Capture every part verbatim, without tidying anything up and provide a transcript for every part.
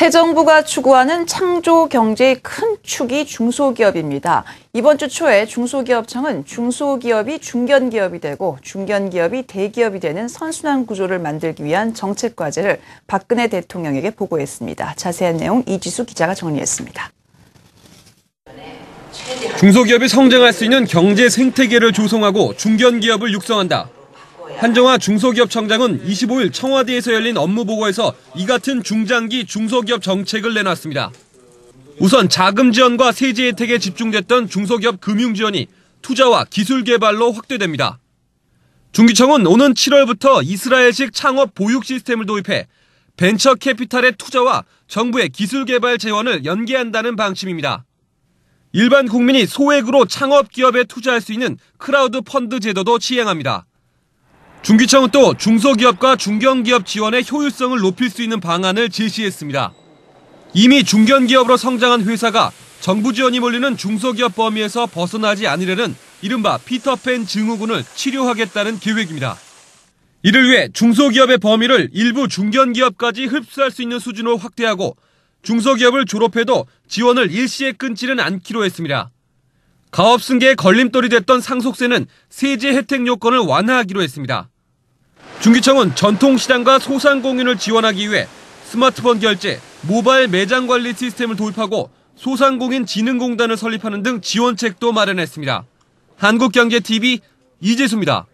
새 정부가 추구하는 창조 경제의 큰 축이 중소기업입니다. 이번 주 초에 중소기업청은 중소기업이 중견기업이 되고 중견기업이 대기업이 되는 선순환 구조를 만들기 위한 정책 과제를 박근혜 대통령에게 보고했습니다. 자세한 내용 이지수 기자가 정리했습니다. 중소기업이 성장할 수 있는 경제 생태계를 조성하고 중견기업을 육성한다. 한정화 중소기업청장은 이십오일 청와대에서 열린 업무보고에서 이 같은 중장기 중소기업 정책을 내놨습니다. 우선 자금 지원과 세제 혜택에 집중됐던 중소기업 금융 지원이 투자와 기술 개발로 확대됩니다. 중기청은 오는 칠월부터 이스라엘식 창업 보육 시스템을 도입해 벤처 캐피탈의 투자와 정부의 기술 개발 재원을 연계한다는 방침입니다. 일반 국민이 소액으로 창업 기업에 투자할 수 있는 크라우드 펀드 제도도 시행합니다. 중기청은 또 중소기업과 중견기업 지원의 효율성을 높일 수 있는 방안을 제시했습니다. 이미 중견기업으로 성장한 회사가 정부 지원이 몰리는 중소기업 범위에서 벗어나지 않으려는 이른바 피터팬 증후군을 치료하겠다는 계획입니다. 이를 위해 중소기업의 범위를 일부 중견기업까지 흡수할 수 있는 수준으로 확대하고 중소기업을 졸업해도 지원을 일시에 끊지는 않기로 했습니다. 가업 승계에 걸림돌이 됐던 상속세는 세제 혜택 요건을 완화하기로 했습니다. 중기청은 전통시장과 소상공인을 지원하기 위해 스마트폰 결제, 모바일 매장 관리 시스템을 도입하고 소상공인진흥공단을 설립하는 등 지원책도 마련했습니다. 한국경제티비 이재수입니다.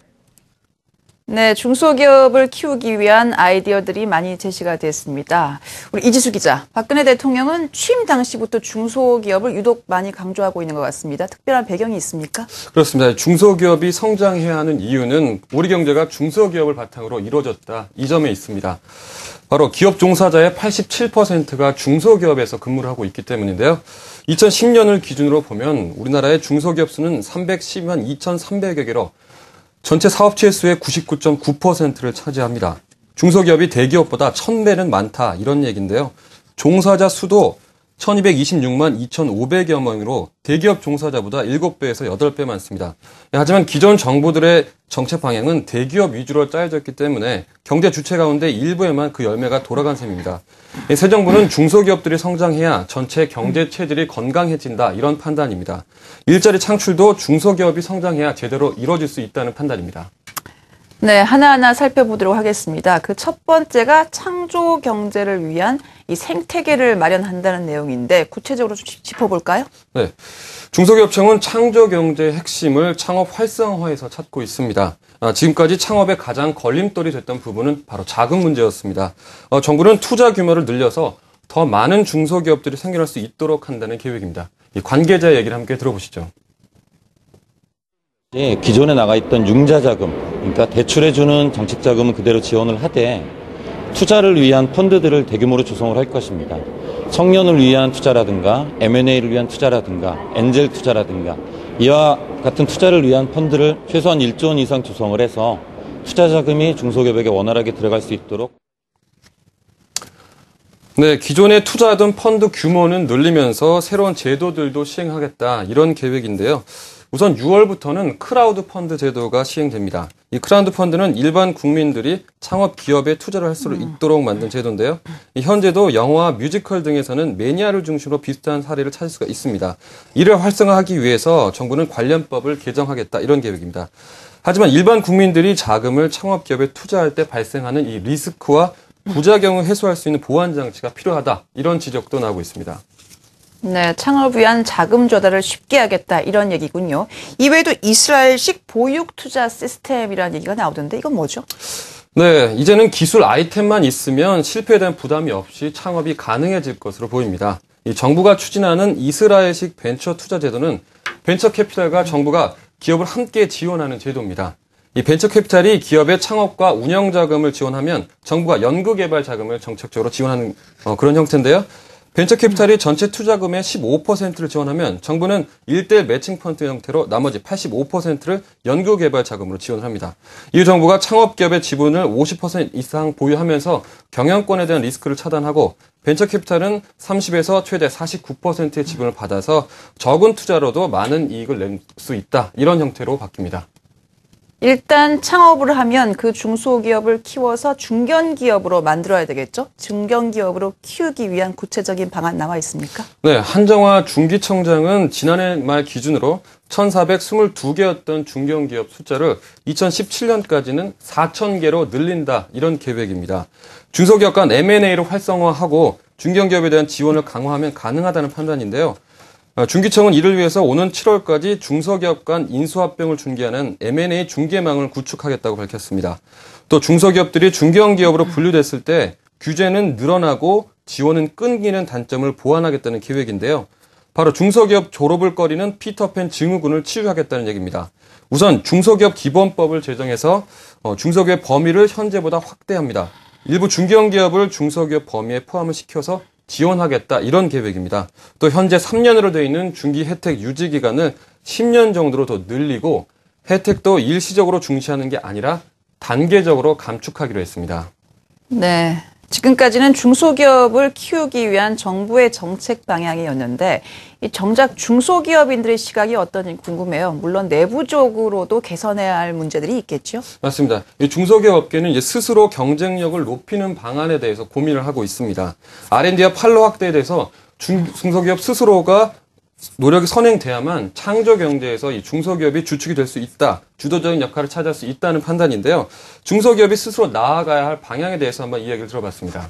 네, 중소기업을 키우기 위한 아이디어들이 많이 제시가 됐습니다. 우리 이지수 기자, 박근혜 대통령은 취임 당시부터 중소기업을 유독 많이 강조하고 있는 것 같습니다. 특별한 배경이 있습니까? 그렇습니다. 중소기업이 성장해야 하는 이유는 우리 경제가 중소기업을 바탕으로 이루어졌다. 이 점에 있습니다. 바로 기업 종사자의 팔십칠 퍼센트가 중소기업에서 근무를 하고 있기 때문인데요. 이천십년을 기준으로 보면 우리나라의 중소기업 수는 삼백십만 이천삼백여 개로 전체 사업체 수의 구십구 점 구 퍼센트를 차지합니다. 중소기업이 대기업보다 천 배는 많다 이런 얘기인데요. 종사자 수도 천이백이십육만 이천오백여 명으로 대기업 종사자보다 일곱 배에서 여덟 배 많습니다. 하지만 기존 정부들의 정책 방향은 대기업 위주로 짜여져 있기 때문에 경제 주체 가운데 일부에만 그 열매가 돌아간 셈입니다. 새 정부는 중소기업들이 성장해야 전체 경제 체질이 건강해진다 이런 판단입니다. 일자리 창출도 중소기업이 성장해야 제대로 이루어질 수 있다는 판단입니다. 네, 하나하나 살펴보도록 하겠습니다. 그 첫 번째가 창조 경제를 위한 이 생태계를 마련한다는 내용인데 구체적으로 좀 짚어볼까요? 네, 중소기업청은 창조 경제의 핵심을 창업 활성화에서 찾고 있습니다. 아, 지금까지 창업의 가장 걸림돌이 됐던 부분은 바로 자금 문제였습니다. 어, 정부는 투자 규모를 늘려서 더 많은 중소기업들이 생겨날 수 있도록 한다는 계획입니다. 이 관계자 얘기를 함께 들어보시죠. 예, 기존에 나가 있던 융자 자금, 그러니까 대출해주는 정책 자금은 그대로 지원을 하되 투자를 위한 펀드들을 대규모로 조성을 할 것입니다. 청년을 위한 투자라든가 엠 앤 에이를 위한 투자라든가 엔젤 투자라든가 이와 같은 투자를 위한 펀드를 최소한 일조 원 이상 조성을 해서 투자 자금이 중소기업에게 원활하게 들어갈 수 있도록. 네, 기존에 투자하던 펀드 규모는 늘리면서 새로운 제도들도 시행하겠다 이런 계획인데요. 우선 유월부터는 크라우드 펀드 제도가 시행됩니다. 이 크라우드 펀드는 일반 국민들이 창업 기업에 투자를 할 수 있도록 만든 제도인데요. 현재도 영화와 뮤지컬 등에서는 매니아를 중심으로 비슷한 사례를 찾을 수가 있습니다. 이를 활성화하기 위해서 정부는 관련법을 개정하겠다 이런 계획입니다. 하지만 일반 국민들이 자금을 창업 기업에 투자할 때 발생하는 이 리스크와 부작용을 해소할 수 있는 보완 장치가 필요하다 이런 지적도 나오고 있습니다. 네, 창업을 위한 자금 조달을 쉽게 하겠다 이런 얘기군요. 이외에도 이스라엘식 보육 투자 시스템이라는 얘기가 나오던데 이건 뭐죠? 네, 이제는 기술 아이템만 있으면 실패에 대한 부담이 없이 창업이 가능해질 것으로 보입니다. 이 정부가 추진하는 이스라엘식 벤처 투자 제도는 벤처 캐피탈과 정부가 기업을 함께 지원하는 제도입니다. 이 벤처 캐피탈이 기업의 창업과 운영 자금을 지원하면 정부가 연구개발 자금을 정책적으로 지원하는 어, 그런 형태인데요. 벤처 캐피탈이 전체 투자금의 십오 퍼센트를 지원하면 정부는 일 대일 매칭 펀드 형태로 나머지 팔십오 퍼센트를 연구개발 자금으로 지원을 합니다. 이후 정부가 창업기업의 지분을 오십 퍼센트 이상 보유하면서 경영권에 대한 리스크를 차단하고 벤처 캐피탈은 삼십에서 최대 사십구 퍼센트의 지분을 받아서 적은 투자로도 많은 이익을 낼 수 있다. 이런 형태로 바뀝니다. 일단 창업을 하면 그 중소기업을 키워서 중견기업으로 만들어야 되겠죠? 중견기업으로 키우기 위한 구체적인 방안 나와 있습니까? 네, 한정화 중기청장은 지난해 말 기준으로 천사백이십이 개였던 중견기업 숫자를 이천십칠 년까지는 사천 개로 늘린다, 이런 계획입니다. 중소기업 간 엠 앤 에이를 활성화하고 중견기업에 대한 지원을 강화하면 가능하다는 판단인데요. 중기청은 이를 위해서 오는 칠월까지 중소기업 간 인수합병을 중개하는 엠 앤 에이 중개망을 구축하겠다고 밝혔습니다. 또 중소기업들이 중견기업으로 분류됐을 때 규제는 늘어나고 지원은 끊기는 단점을 보완하겠다는 계획인데요. 바로 중소기업 졸업을 꺼리는 피터팬 증후군을 치유하겠다는 얘기입니다. 우선 중소기업 기본법을 제정해서 중소기업 범위를 현재보다 확대합니다. 일부 중견기업을 중소기업 범위에 포함을 시켜서 지원하겠다, 이런 계획입니다. 또 현재 삼 년으로 되어 있는 중기 혜택 유지 기간을 십 년 정도로 더 늘리고 혜택도 일시적으로 중시하는 게 아니라 단계적으로 감축하기로 했습니다. 네. 지금까지는 중소기업을 키우기 위한 정부의 정책 방향이었는데 이 정작 중소기업인들의 시각이 어떤지 궁금해요. 물론 내부적으로도 개선해야 할 문제들이 있겠죠? 맞습니다. 이 중소기업 업계는 이제 스스로 경쟁력을 높이는 방안에 대해서 고민을 하고 있습니다. 알 앤 디와 판로 확대에 대해서 중, 중소기업 스스로가 노력이 선행돼야만 창조 경제에서 이 중소기업이 주축이 될 수 있다, 주도적인 역할을 차지할 수 있다는 판단인데요. 중소기업이 스스로 나아가야 할 방향에 대해서 한번 이야기를 들어봤습니다.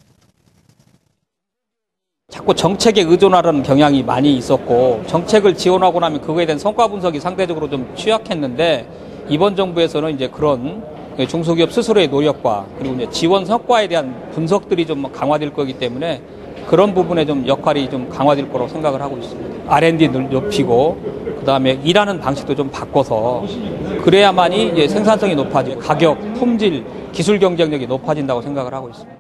자꾸 정책에 의존하려는 경향이 많이 있었고 정책을 지원하고 나면 그거에 대한 성과 분석이 상대적으로 좀 취약했는데 이번 정부에서는 이제 그런 중소기업 스스로의 노력과 그리고 이제 지원 성과에 대한 분석들이 좀 강화될 거기 때문에 그런 부분에 좀 역할이 좀 강화될 거라고 생각을 하고 있습니다. 알 앤 디를 높이고 그다음에 일하는 방식도 좀 바꿔서 그래야만이 이제 생산성이 높아지고 가격, 품질, 기술 경쟁력이 높아진다고 생각을 하고 있습니다.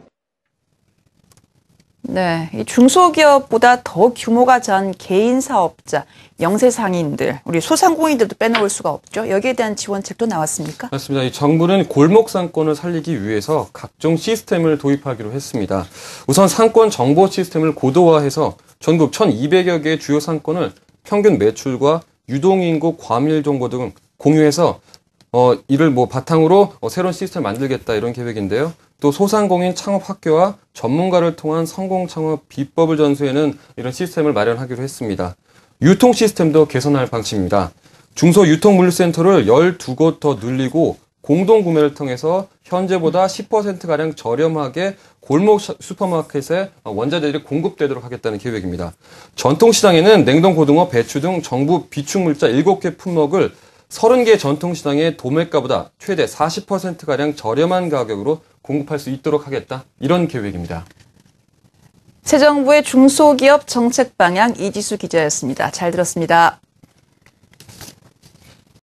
네, 이 중소기업보다 더 규모가 작은 개인 사업자, 영세 상인들, 우리 소상공인들도 빼놓을 수가 없죠. 여기에 대한 지원책도 나왔습니까? 맞습니다. 이 정부는 골목 상권을 살리기 위해서 각종 시스템을 도입하기로 했습니다. 우선 상권 정보 시스템을 고도화해서 전국 천이백여 개의 주요 상권을 평균 매출과 유동인구 과밀 정보 등 공유해서 어, 이를 뭐 바탕으로 어, 새로운 시스템을 만들겠다, 이런 계획인데요. 또 소상공인 창업 학교와 전문가를 통한 성공 창업 비법을 전수하는 이런 시스템을 마련하기로 했습니다. 유통 시스템도 개선할 방침입니다. 중소 유통물류센터를 열두 곳 더 늘리고 공동 구매를 통해서 현재보다 십 퍼센트가량 저렴하게 골목 슈퍼마켓에 원자재들이 공급되도록 하겠다는 계획입니다. 전통시장에는 냉동 고등어, 배추 등 정부 비축물자 일곱 개 품목을 서른 개 전통시장의 도매가보다 최대 사십 퍼센트가량 저렴한 가격으로 공급할 수 있도록 하겠다, 이런 계획입니다. 새 정부의 중소기업 정책 방향 이지수 기자였습니다. 잘 들었습니다.